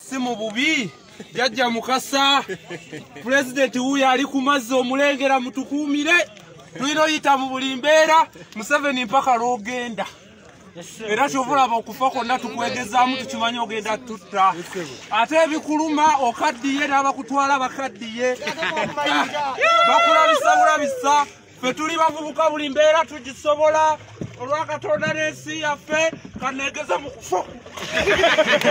si mu bubi jajja mukasa president huyo ali ku mazzi omulengera mutukuumire tulina oyita mu buli mbeera Museveni mpaka lwogenda era kyovulaba okufa kwonna tukwegezaamu tukimanyi ogenda tutta ate ebikuluma okaddiye n'abakutwala bakaddiye bakulabisa bulabisa ffe tuli bavubuka buli mbeera tugisobola olwakatonda n'ensi yaffe kaneegeza mu kufa